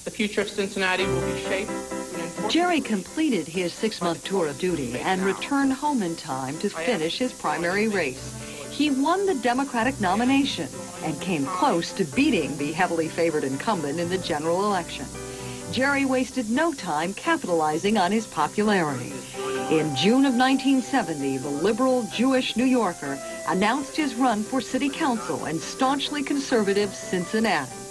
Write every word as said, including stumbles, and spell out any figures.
The future of Cincinnati will be shaped. Jerry completed his six-month tour of duty and returned home in time to finish his primary race. He won the Democratic nomination and came close to beating the heavily favored incumbent in the general election. Jerry wasted no time capitalizing on his popularity. In June of nineteen seventy, the liberal Jewish New Yorker announced his run for city council in staunchly conservative Cincinnati.